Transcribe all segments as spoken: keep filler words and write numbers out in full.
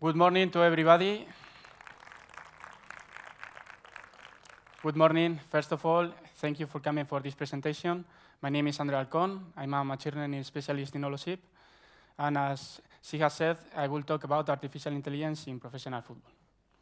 Good morning to everybody. Good morning. First of all, thank you for coming for this presentation. My name is Ander Alcón. I'm a machine learning specialist in Holosip. And as she has said, I will talk about artificial intelligence in professional football.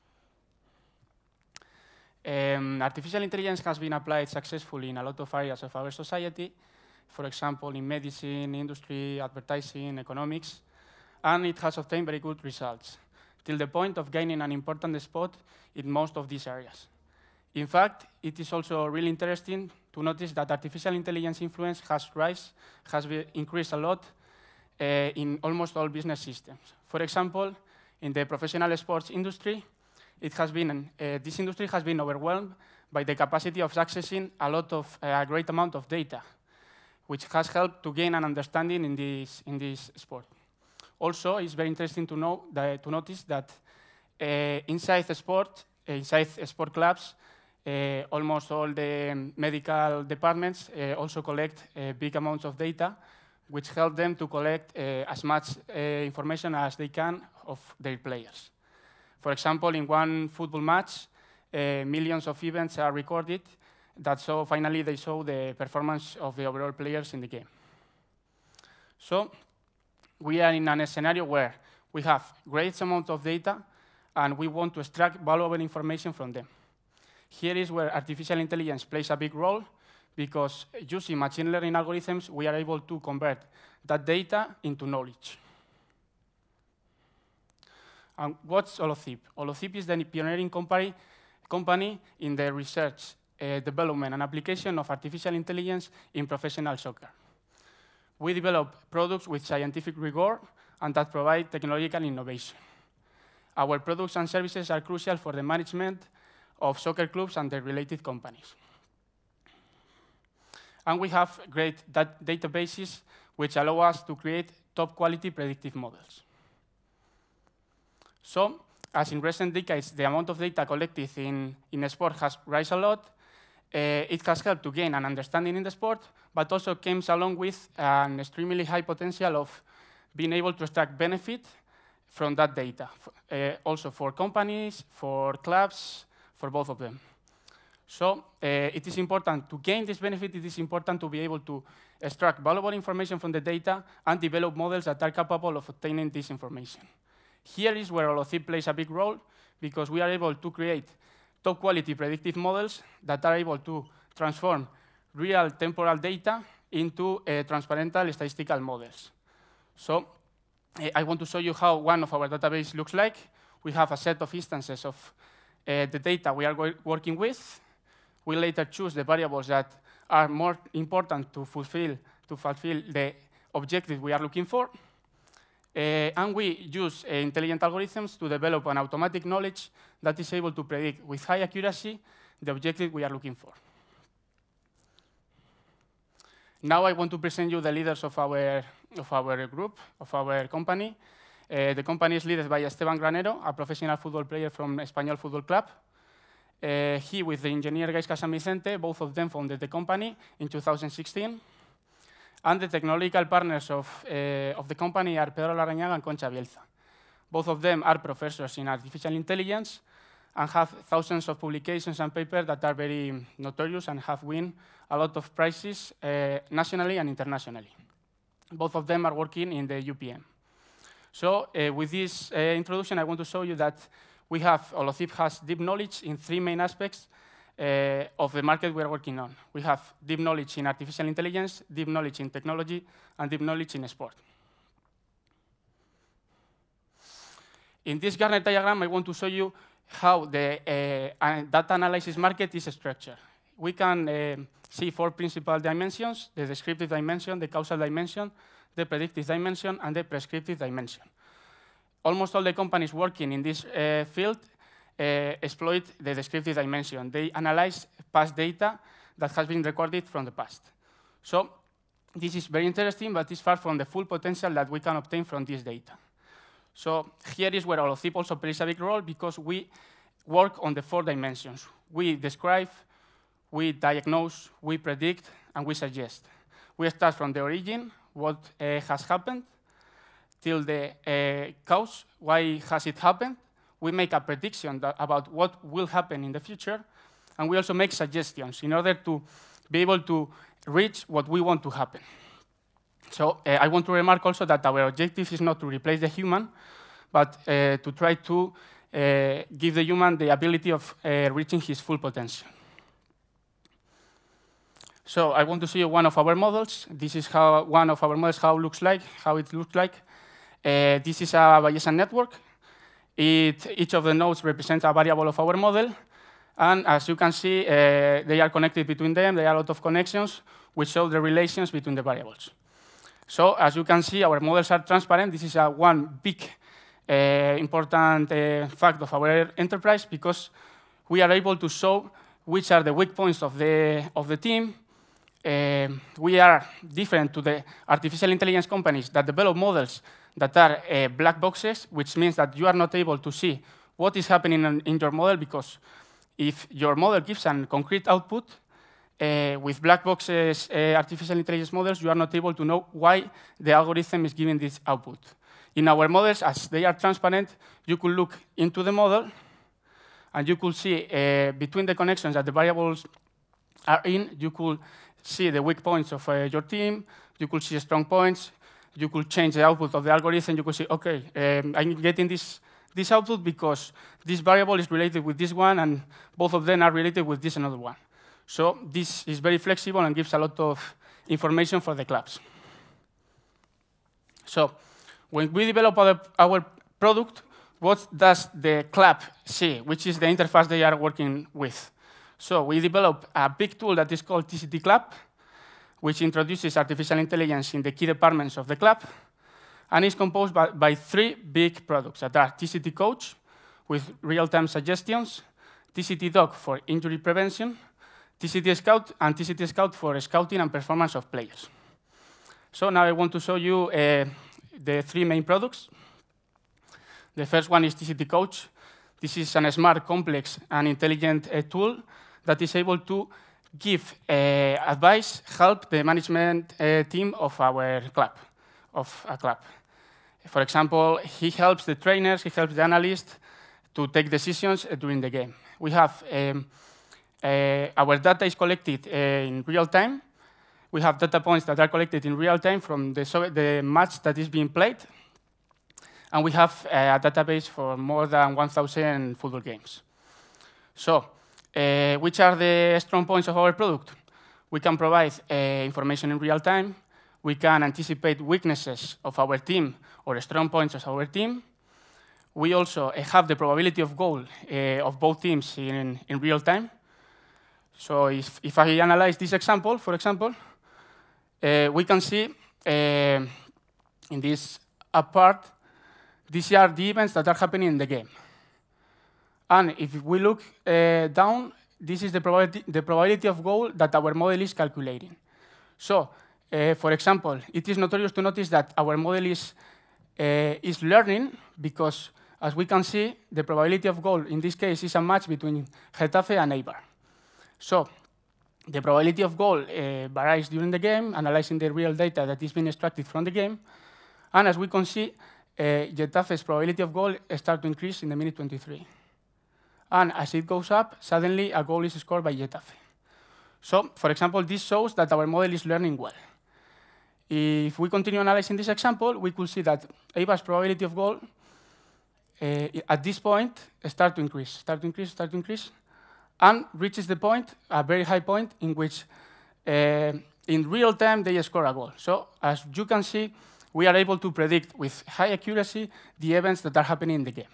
Um, artificial intelligence has been applied successfully in a lot of areas of our society, for example, in medicine, industry, advertising, economics, and it has obtained very good results, till the point of gaining an important spot in most of these areas. In fact, it is also really interesting to notice that artificial intelligence influence has rise, has increased a lot uh, in almost all business systems. For example, in the professional sports industry, it has been, uh, this industry has been overwhelmed by the capacity of accessing a lot of, uh, a great amount of data, which has helped to gain an understanding in this, in this sport. Also, it's very interesting to, know that, to notice that uh, inside the sport, uh, inside sport clubs, uh, almost all the medical departments uh, also collect uh, big amounts of data, which help them to collect uh, as much uh, information as they can of their players. For example, in one football match, uh, millions of events are recorded that so finally they show the performance of the overall players in the game. So we are in a scenario where we have great amount of data and we want to extract valuable information from them. Here is where artificial intelligence plays a big role, because using machine learning algorithms, we are able to convert that data into knowledge. And what's Holosip? Holosip is the pioneering company, company in the research, uh, development, and application of artificial intelligence in professional soccer. We develop products with scientific rigor and that provide technological innovation. Our products and services are crucial for the management of soccer clubs and their related companies. And we have great dat databases which allow us to create top quality predictive models. So, as in recent decades, the amount of data collected in, in sport has risen a lot. Uh, it has helped to gain an understanding in the sport, but also comes along with an extremely high potential of being able to extract benefit from that data, uh, also for companies, for clubs, for both of them. So uh, it is important to gain this benefit. It is important to be able to extract valuable information from the data and develop models that are capable of obtaining this information. Here is where Holosip plays a big role, because we are able to create top-quality predictive models that are able to transform real temporal data into uh, transparental statistical models. So uh, I want to show you how one of our databases looks like. We have a set of instances of uh, the data we are working with. We later choose the variables that are more important to fulfill, to fulfill the objective we are looking for. Uh, and we use uh, intelligent algorithms to develop an automatic knowledge that is able to predict with high accuracy the objective we are looking for. Now I want to present you the leaders of our, of our group, of our company. Uh, the company is led by Esteban Granero, a professional football player from Espanyol Football Club. Uh, he, with the engineer Gaisca San Vicente, both of them founded the company in two thousand sixteen. And the technological partners of, uh, of the company are Pedro Larrañaga and Concha Bielza. Both of them are professors in artificial intelligence and have thousands of publications and papers that are very notorious and have won a lot of prizes uh, nationally and internationally. Both of them are working in the U P M. So uh, with this uh, introduction, I want to show you that we have, Holosip has deep knowledge in three main aspects Uh, of the market we are working on. We have deep knowledge in artificial intelligence, deep knowledge in technology, and deep knowledge in sport. In this Gartner diagram, I want to show you how the uh, data analysis market is structured. We can uh, see four principal dimensions: the descriptive dimension, the causal dimension, the predictive dimension, and the prescriptive dimension. Almost all the companies working in this uh, field Uh, exploit the descriptive dimension. They analyze past data that has been recorded from the past. So this is very interesting, but it's far from the full potential that we can obtain from this data. So here is where Holosip also plays a big role, because we work on the four dimensions. We describe, we diagnose, we predict, and we suggest. We start from the origin, what uh, has happened, till the uh, cause, why has it happened. We make a prediction that, about what will happen in the future, and we also make suggestions in order to be able to reach what we want to happen. So uh, I want to remark also that our objective is not to replace the human, but uh, to try to uh, give the human the ability of uh, reaching his full potential. So I want to show you one of our models. This is how one of our models how it looks like, how it looks like. Uh, this is a Bayesian network. It, each of the nodes represents a variable of our model. And as you can see, uh, they are connected between them. There are a lot of connections which show the relations between the variables. So as you can see, our models are transparent. This is a one big uh, important uh, fact of our enterprise, because we are able to show which are the weak points of the, of the team. Uh, we are different to the artificial intelligence companies that develop models that are uh, black boxes, which means that you are not able to see what is happening in, in your model, because if your model gives a concrete output, uh, with black boxes uh, artificial intelligence models, you are not able to know why the algorithm is giving this output. In our models, as they are transparent, you could look into the model, and you could see uh, between the connections that the variables are in, you could see the weak points of uh, your team, you could see strong points, you could change the output of the algorithm, you could say, okay, um, I'm getting this, this output because this variable is related with this one, and both of them are related with this another one. So this is very flexible and gives a lot of information for the clubs. So when we develop our, our product, what does the club see, which is the interface they are working with? So we developed a big tool that is called T C T Club, which introduces artificial intelligence in the key departments of the club, and is composed by, by three big products that are T C T Coach, with real-time suggestions, T C T Doc for injury prevention, T C T Scout, and T C T Scout for scouting and performance of players. So now I want to show you uh, the three main products. The first one is T C T Coach. This is a smart, complex, and intelligent uh, tool that is able to give uh, advice, help the management uh, team of our club, of a club. For example, he helps the trainers, he helps the analysts to take decisions uh, during the game. We have um, uh, our data is collected uh, in real time. We have data points that are collected in real time from the, so the match that is being played. And we have uh, a database for more than one thousand football games. So, uh, which are the strong points of our product? We can provide uh, information in real time. We can anticipate weaknesses of our team or strong points of our team. We also uh, have the probability of goal uh, of both teams in, in real time. So if, if I analyze this example, for example, uh, we can see uh, in this up part, these are the events that are happening in the game. And if we look uh, down, this is the probability, the probability of goal that our model is calculating. So, uh, for example, it is notorious to notice that our model is, uh, is learning because, as we can see, the probability of goal in this case is a match between Getafe and Eibar. So, the probability of goal uh, varies during the game, analyzing the real data that is being extracted from the game. And as we can see, Uh, Getafe's probability of goal starts to increase in the minute twenty-three. And as it goes up, suddenly a goal is scored by Getafe. So, for example, this shows that our model is learning well. If we continue analyzing this example, we could see that Eibar's probability of goal uh, at this point starts to increase, start to increase, start to increase, and reaches the point, a very high point, in which uh, in real time they score a goal. So, as you can see, we are able to predict with high accuracy the events that are happening in the game.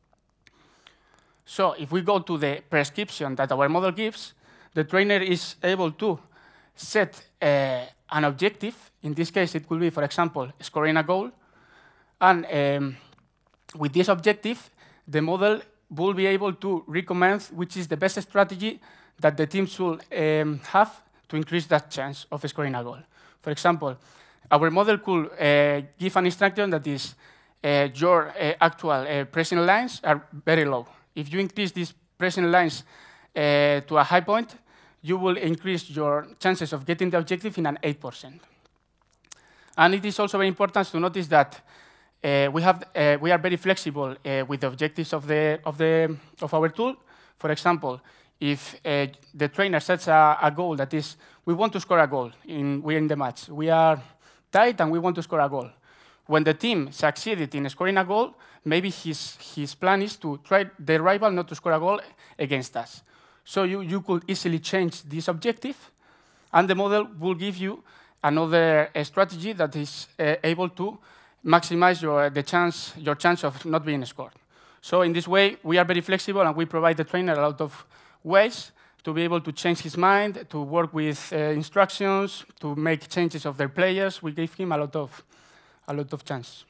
So if we go to the prescription that our model gives, the trainer is able to set uh, an objective. In this case, it could be, for example, scoring a goal. And um, with this objective, the model will be able to recommend which is the best strategy that the team should um, have to increase that chance of scoring a goal. For example, our model could uh, give an instruction that is uh, your uh, actual uh, pressing lines are very low. If you increase these pressing lines uh, to a high point, you will increase your chances of getting the objective in an eight percent. And it is also very important to notice that Uh, we, have, uh, we are very flexible uh, with the objectives of, the, of, the, of our tool. For example, if uh, the trainer sets a, a goal that is, we want to score a goal, in, we're in the match. We are tight and we want to score a goal. When the team succeeded in scoring a goal, maybe his, his plan is to try the rival not to score a goal against us. So you, you could easily change this objective, and the model will give you another uh, strategy that is uh, able to maximize your, the chance, your chance of not being scored. So in this way, we are very flexible, and we provide the trainer a lot of ways to be able to change his mind, to work with uh, instructions, to make changes of their players. We give him a lot of, a lot of chance.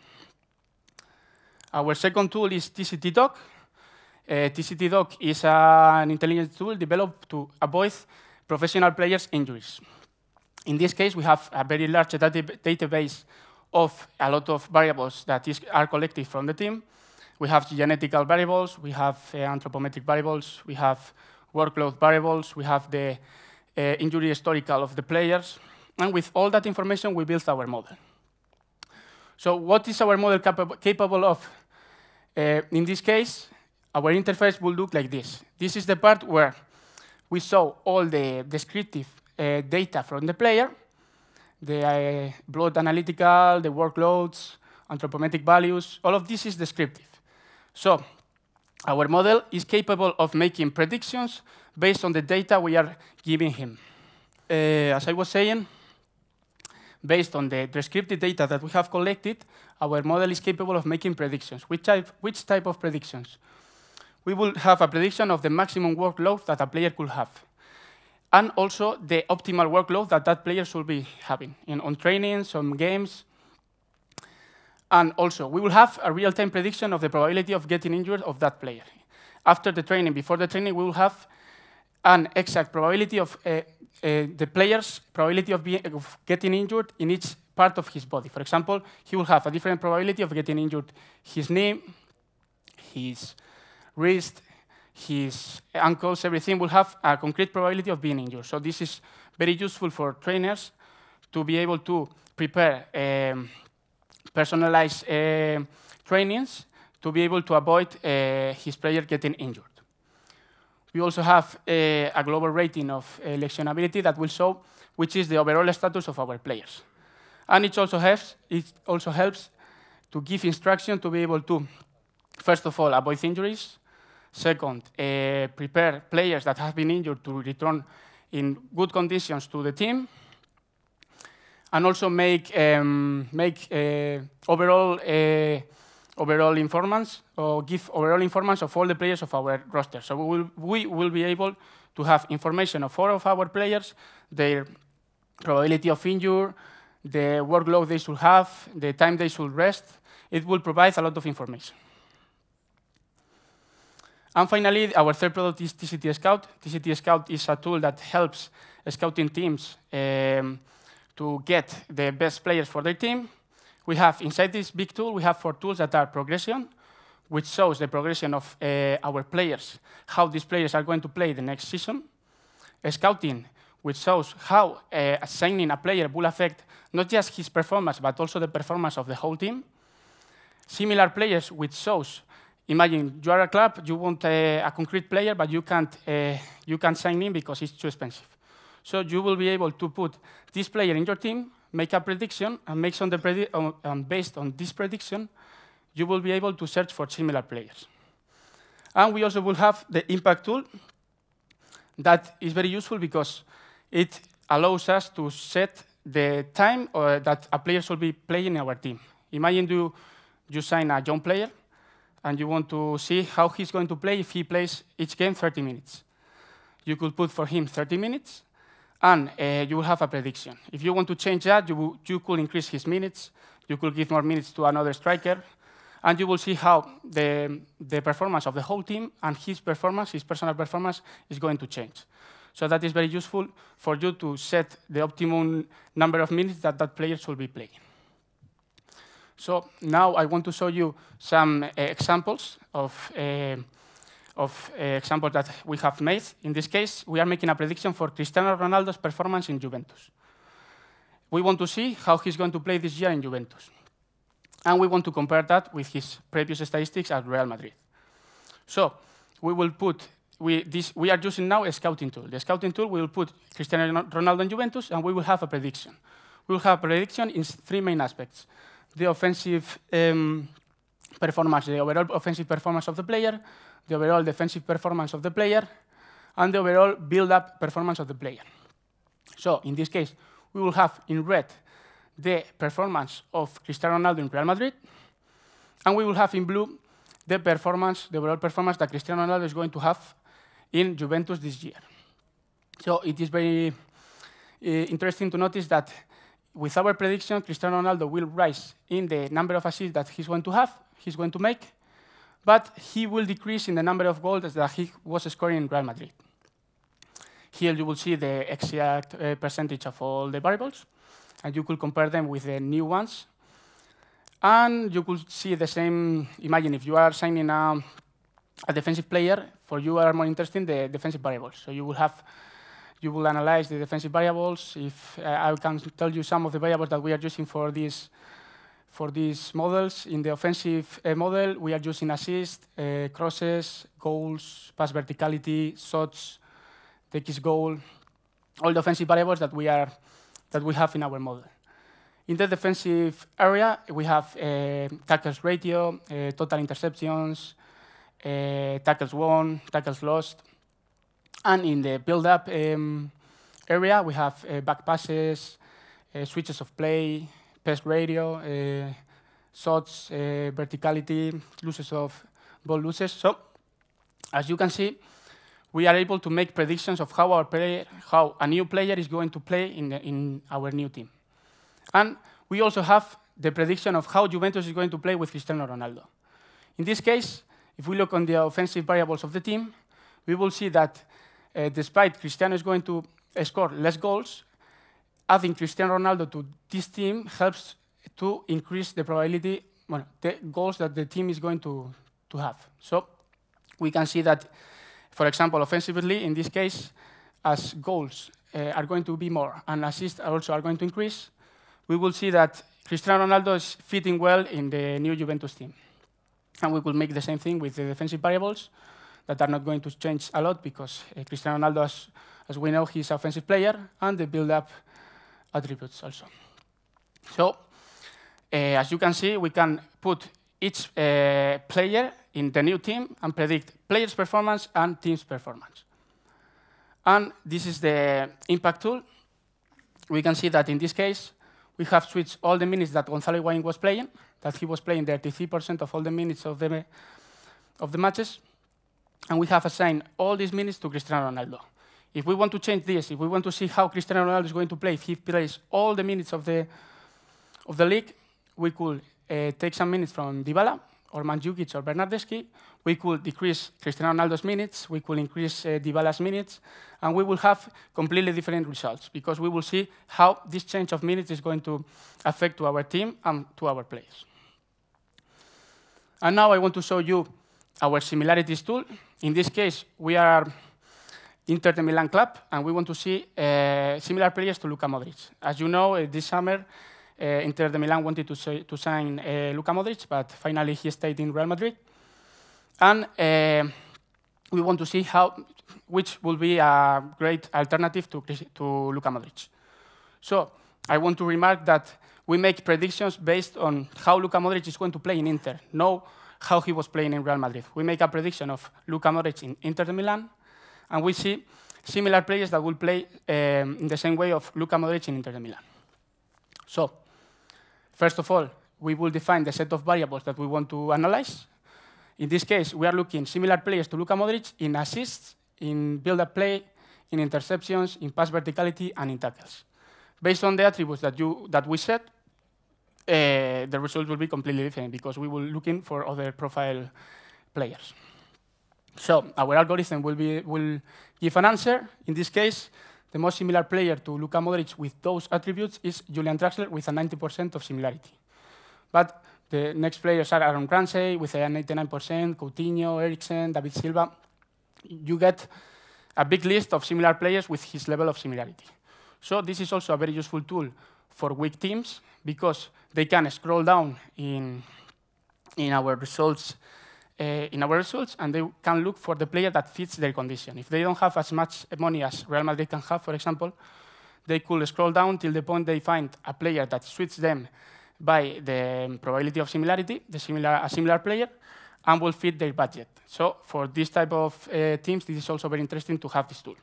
Our second tool is T C T Doc. Uh, T C T Doc is uh, an intelligence tool developed to avoid professional players' injuries. In this case, we have a very large data database of a lot of variables that is, are collected from the team. We have genetical variables, we have uh, anthropometric variables, we have workload variables, we have the uh, injury historical of the players, and with all that information, we built our model. So what is our model capa capable of? Uh, in this case, our interface will look like this. This is the part where we show all the descriptive uh, data from the player, the uh, blood analytical, the workloads, anthropometric values, all of this is descriptive. So our model is capable of making predictions based on the data we are giving him. Uh, as I was saying, based on the descriptive data that we have collected, our model is capable of making predictions. Which type, which type of predictions? We will have a prediction of the maximum workload that a player could have, and also the optimal workload that that player should be having in, on trainings, on games. And also, we will have a real-time prediction of the probability of getting injured of that player. After the training, before the training, we will have an exact probability of uh, uh, the player's probability of, being, of getting injured in each part of his body. For example, he will have a different probability of getting injured his knee, his wrist, his ankles, everything will have a concrete probability of being injured. So this is very useful for trainers to be able to prepare um, personalized uh, trainings to be able to avoid uh, his player getting injured. We also have uh, a global rating of uh, lectionability that will show which is the overall status of our players. And it also helps, it also helps to give instruction to be able to, first of all, avoid injuries. Second, uh, prepare players that have been injured to return in good conditions to the team. And also make, um, make uh, overall, uh, overall informants, or give overall informants of all the players of our roster. So we will, we will be able to have information of all of our players, their probability of injury, the workload they should have, the time they should rest. It will provide a lot of information. And finally, our third product is T C T Scout. T C T Scout is a tool that helps scouting teams um, to get the best players for their team. We have, inside this big tool, we have four tools that are progression, which shows the progression of uh, our players, how these players are going to play the next season. Scouting, which shows how uh, assigning a player will affect not just his performance, but also the performance of the whole team. Similar players, which shows, imagine you are a club, you want a, a concrete player, but you can't, uh, you can't sign in because it's too expensive. So you will be able to put this player in your team, make a prediction, and make on the predi on, um, based on this prediction, you will be able to search for similar players. And we also will have the impact tool that is very useful because it allows us to set the time or that a player should be playing in our team. Imagine you, you sign a young player, and you want to see how he's going to play if he plays each game thirty minutes. You could put for him thirty minutes, and uh, you will have a prediction. If you want to change that, you, you could increase his minutes, you could give more minutes to another striker, and you will see how the, the performance of the whole team and his performance, his personal performance, is going to change. So that is very useful for you to set the optimum number of minutes that that player should be playing. So now I want to show you some uh, examples of, uh, of uh, examples that we have made. In this case, we are making a prediction for Cristiano Ronaldo's performance in Juventus. We want to see how he's going to play this year in Juventus. And we want to compare that with his previous statistics at Real Madrid. So we will put, we, this, we are using now a scouting tool. The scouting tool, we will put Cristiano Ronaldo in Juventus, and we will have a prediction. We will have a prediction in three main aspects. The offensive um, performance, the overall offensive performance of the player, the overall defensive performance of the player, and the overall build-up performance of the player. So in this case, we will have in red the performance of Cristiano Ronaldo in Real Madrid, and we will have in blue the performance, the overall performance that Cristiano Ronaldo is going to have in Juventus this year. So it is very uh, interesting to notice that with our prediction, Cristiano Ronaldo will rise in the number of assists that he's going to have, he's going to make, but he will decrease in the number of goals that he was scoring in Real Madrid. Here you will see the exact uh, percentage of all the variables, and you could compare them with the new ones. And you could see the same. Imagine if you are signing a, a defensive player, for you are more interested in the defensive variables. So you will have, you will analyze the defensive variables. If uh, I can tell you some of the variables that we are using for these, for these models. In the offensive uh, model, we are using assists, uh, crosses, goals, pass verticality, shots, the kiss goal, all the offensive variables that we are that we have in our model. In the defensive area, we have uh, tackles ratio, uh, total interceptions, uh, tackles won, tackles lost. And in the build-up um, area, we have uh, back passes, uh, switches of play, pass ratio, uh, shots, uh, verticality, losses of ball losses. So, as you can see, we are able to make predictions of how our player, how a new player is going to play in, the, in our new team. And we also have the prediction of how Juventus is going to play with Cristiano Ronaldo. In this case, if we look on the offensive variables of the team, we will see that uh, despite Cristiano is going to score less goals, adding Cristiano Ronaldo to this team helps to increase the probability, well, the goals that the team is going to, to have. So we can see that, for example, offensively, in this case, as goals uh, are going to be more and assists are also are going to increase, we will see that Cristiano Ronaldo is fitting well in the new Juventus team. And we will make the same thing with the defensive variables that are not going to change a lot because uh, Cristiano Ronaldo, as, as we know, he's an offensive player, and the build-up attributes also. So, uh, as you can see, we can put each uh, player in the new team and predict players' performance and team's performance. And this is the impact tool. We can see that in this case, we have switched all the minutes that Gonzalo Higuaín was playing, that he was playing thirty-three percent of all the minutes of the, of the matches, and we have assigned all these minutes to Cristiano Ronaldo. If we want to change this, if we want to see how Cristiano Ronaldo is going to play, if he plays all the minutes of the, of the league, we could uh, take some minutes from Dybala, or Mandzukic, or Bernardeschi. We could decrease Cristiano Ronaldo's minutes, we could increase uh, Dybala's minutes, and we will have completely different results because we will see how this change of minutes is going to affect to our team and to our players. And now I want to show you our similarities tool. In this case, we are Inter de Milan club, and we want to see uh, similar players to Luka Modric. As you know, uh, this summer, uh, Inter de Milan wanted to, say, to sign uh, Luka Modric, but finally he stayed in Real Madrid. And uh, we want to see how, which will be a great alternative to, to Luka Modric. So I want to remark that we make predictions based on how Luka Modric is going to play in Inter, not how he was playing in Real Madrid. We make a prediction of Luka Modric in Inter de Milan, and we see similar players that will play um, in the same way of Luka Modric in Inter de Milan. So, first of all, we will define the set of variables that we want to analyze. In this case, we are looking similar players to Luka Modric in assists, in build-up play, in interceptions, in pass verticality, and in tackles. Based on the attributes that, you, that we set, uh, the result will be completely different because we will be looking for other profile players. So our algorithm will, be, will give an answer. In this case, the most similar player to Luka Modric with those attributes is Julian Draxler with a ninety percent of similarity. But the next players are Aaron Ramsey with a ninety-nine percent, Coutinho, Eriksen, David Silva. You get a big list of similar players with his level of similarity. So this is also a very useful tool for weak teams because they can scroll down in, in our results Uh, in our results, and they can look for the player that fits their condition. If they don't have as much money as Real Madrid can have, for example, they could scroll down till the point they find a player that suits them by the probability of similarity, the similar, a similar player, and will fit their budget. So for this type of uh, teams, this is also very interesting to have this tool.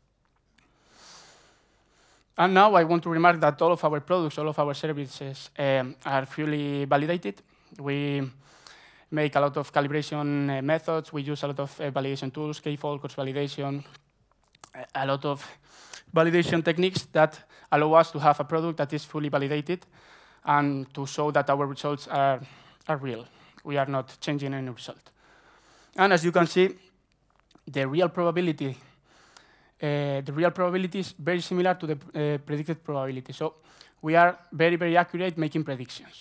And now I want to remark that all of our products, all of our services um, are fully validated. We make a lot of calibration uh, methods. We use a lot of uh, validation tools, K-fold, cross-validation, a lot of validation techniques that allow us to have a product that is fully validated and to show that our results are, are real. We are not changing any result. And as you can see, the real probability, uh, the real probability is very similar to the uh, predicted probability. So we are very, very accurate making predictions.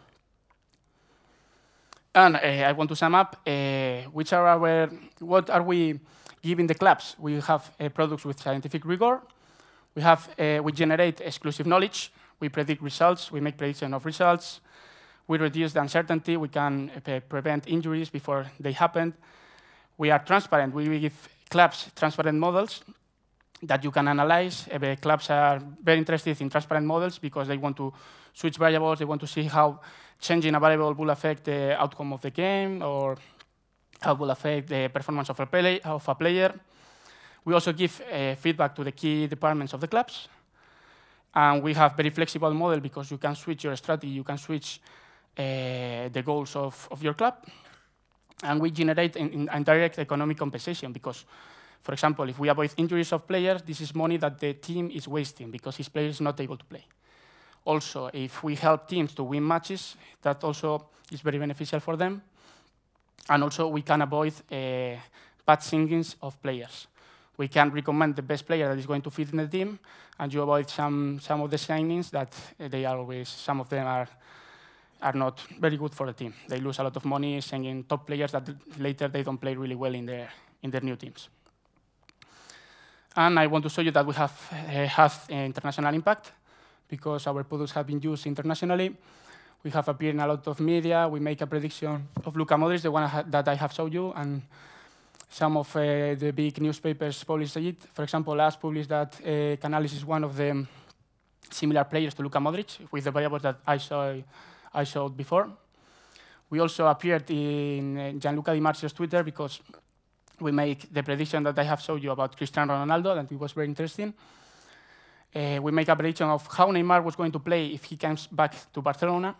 And uh, I want to sum up, uh, which are our, what are we giving the clubs? We have uh, products with scientific rigor. We, have, uh, we generate exclusive knowledge. We predict results. We make prediction of results. We reduce the uncertainty. We can uh, prevent injuries before they happen. We are transparent. We give clubs transparent models that you can analyze. Uh, the clubs are very interested in transparent models because they want to switch variables. They want to see how changing a variable will affect the outcome of the game or how will affect the performance of a, play, of a player. We also give uh, feedback to the key departments of the clubs. And we have very flexible model because you can switch your strategy, you can switch uh, the goals of, of your club. And we generate in, in indirect economic compensation because, for example, if we avoid injuries of players, this is money that the team is wasting because his player is not able to play. Also, if we help teams to win matches, that also is very beneficial for them. And also, we can avoid uh, bad signings of players. We can recommend the best player that is going to fit in the team, and you avoid some, some of the signings that uh, they are always, some of them are, are not very good for the team. They lose a lot of money signing top players that later they don't play really well in their, in their new teams. And I want to show you that we have uh, had uh, international impact, because our products have been used internationally. We have appeared in a lot of media. We make a prediction of Luka Modric, the one I that I have showed you, and some of uh, the big newspapers published it. For example, us published that uh, Canales is one of the similar players to Luka Modric with the variables that I, saw, I showed before. We also appeared in uh, Gianluca Di Marzio's Twitter because we make the prediction that I have showed you about Cristiano Ronaldo, and it was very interesting. Uh, we make a prediction of how Neymar was going to play if he comes back to Barcelona.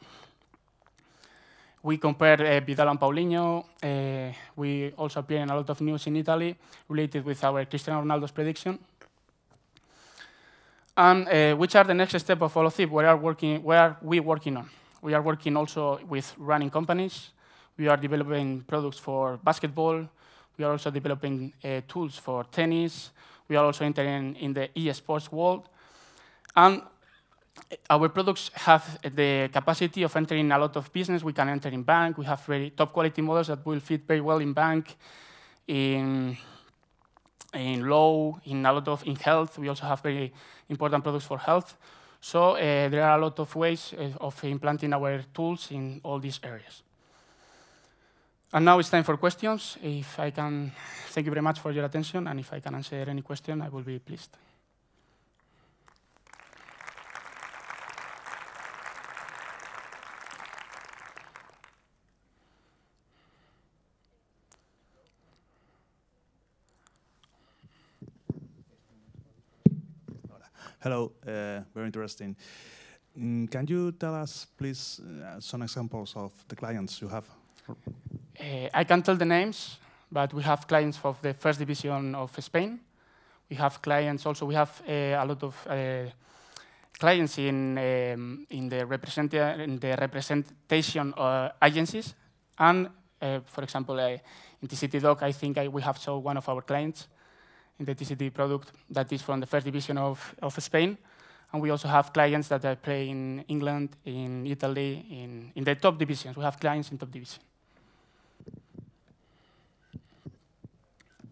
We compare uh, Vidal and Paulinho. Uh, we also appear in a lot of news in Italy related with our Cristiano Ronaldo's prediction. And uh, which are the next step of all of it? Where are, working, where are we working on? We are working also with running companies. We are developing products for basketball. We are also developing uh, tools for tennis. We are also entering in the e-sports world. And our products have the capacity of entering a lot of business. We can enter in bank. We have very top quality models that will fit very well in bank, in, in law, in a lot of in health. We also have very important products for health. So uh, there are a lot of ways uh, of implanting our tools in all these areas. And now it's time for questions. If I can, thank you very much for your attention. And if I can answer any question, I will be pleased. Hello, uh, very interesting. Mm, can you tell us, please, uh, some examples of the clients you have? Uh, I can't tell the names, but we have clients of the first division of Spain. We have clients also, we have uh, a lot of uh, clients in, um, in, the represent in the representation uh, agencies. And, uh, for example, uh, in T C T Doc, I think I, we have shown one of our clients in the T C T product that is from the first division of, of Spain. And we also have clients that are play in England, in Italy, in, in the top divisions. We have clients in top division.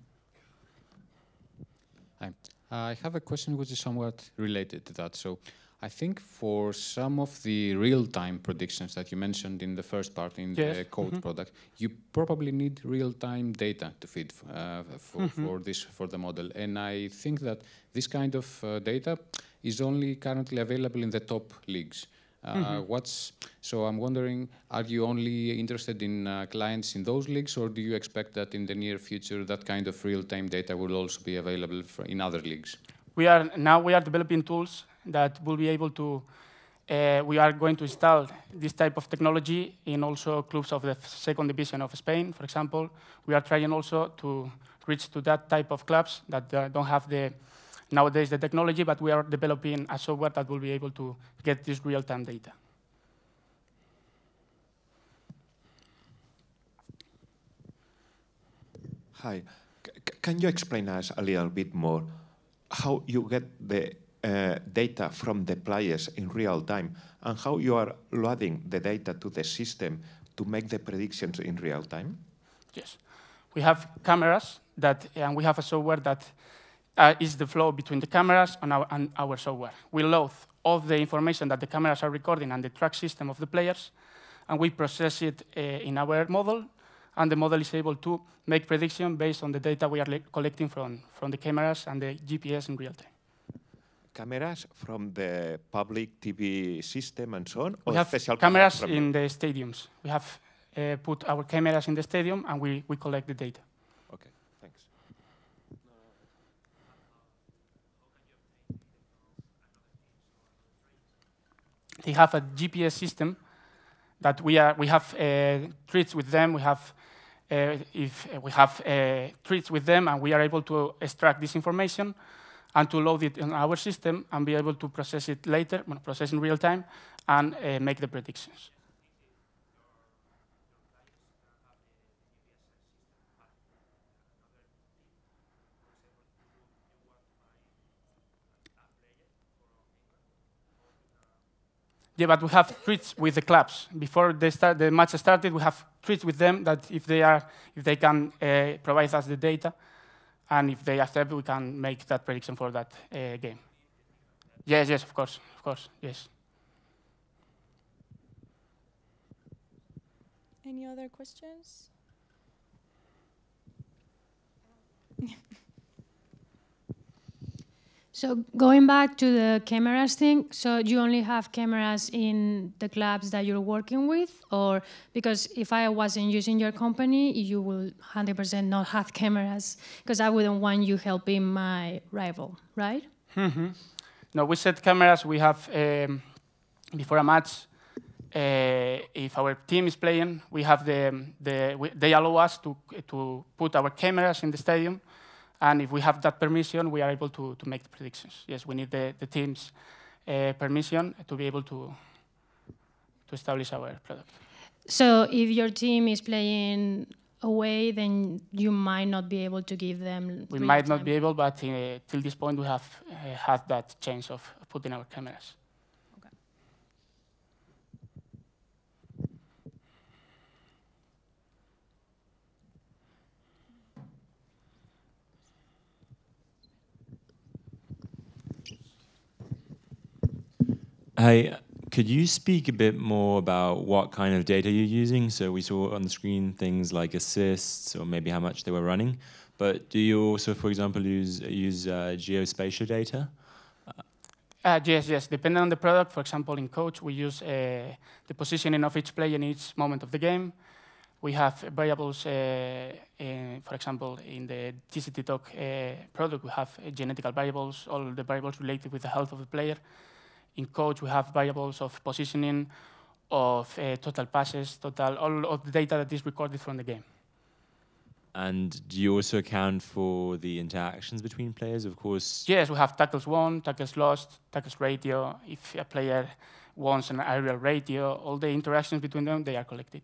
Hi. I have a question which is somewhat related to that. So I think for some of the real-time predictions that you mentioned in the first part, in yes. the code mm-hmm. product, you probably need real-time data to feed uh, for, mm-hmm. for this for the model. And I think that this kind of uh, data is only currently available in the top leagues. Uh, mm-hmm. What's so? I'm wondering, are you only interested in uh, clients in those leagues, or do you expect that in the near future that kind of real-time data will also be available for in other leagues? We are now we are developing tools that will be able to. Uh, we are going to install this type of technology in also clubs of the second division of Spain, for example. We are trying also to reach to that type of clubs that uh, don't have the nowadays the technology, but we are developing a software that will be able to get this real-time data. Hi, C can you explain us a little bit more how you get the uh, data from the players in real time and how you are loading the data to the system to make the predictions in real time? Yes, we have cameras that, and we have a software that uh, is the flow between the cameras and our, and our software. We load all the information that the cameras are recording and the track system of the players, and we process it uh, in our model, and the model is able to make prediction based on the data we are collecting from, from the cameras and the G P S in real time. Cameras from the public T V system and so on? We or have special cameras from in the stadiums. We have uh, put our cameras in the stadium, and we, we collect the data. Okay, thanks. They have a G P S system that we are we have uh, treats with them. We have uh, if uh, we have uh, treats with them, and we are able to extract this information and to load it in our system and be able to process it later, well, process in real time, and uh, make the predictions. Yeah, but we have treats with the clubs. Before they start, the match started, we have treats with them that if they are, if they can uh, provide us the data, and if they accept, we can make that prediction for that uh, game. Yes, yes, of course, of course, yes. Any other questions? So going back to the cameras thing, so you only have cameras in the clubs that you're working with? Or because if I wasn't using your company, you will one hundred percent not have cameras, because I wouldn't want you helping my rival, right? Mm-hmm. No, we set cameras. We have, um, before a match, uh, if our team is playing, we have the, the we, they allow us to, to put our cameras in the stadium. And if we have that permission, we are able to, to make the predictions. Yes, we need the, the team's uh, permission to be able to, to establish our product. So if your team is playing away, then you might not be able to give them We might not be able, but uh, till this point, we have uh, had that chance of putting our cameras. Hi, could you speak a bit more about what kind of data you're using? So we saw on the screen things like assists or maybe how much they were running. But do you also, for example, use, use uh, geospatial data? Uh, yes, yes. Depending on the product, for example, in Coach, we use uh, the positioning of each player in each moment of the game. We have variables, uh, in, for example, in the T C T Talk uh, product, we have uh, genetical variables, all the variables related with the health of the player. In Coach, we have variables of positioning, of uh, total passes, total, all of the data that is recorded from the game. And do you also account for the interactions between players, of course? Yes, we have tackles won, tackles lost, tackles ratio. If a player wants an aerial ratio, all the interactions between them, they are collected.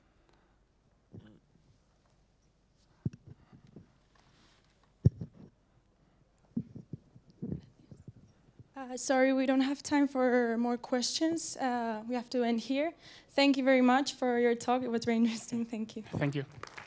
Uh, sorry, we don't have time for more questions. Uh, we have to end here. Thank you very much for your talk. It was very interesting. Thank you. Thank you.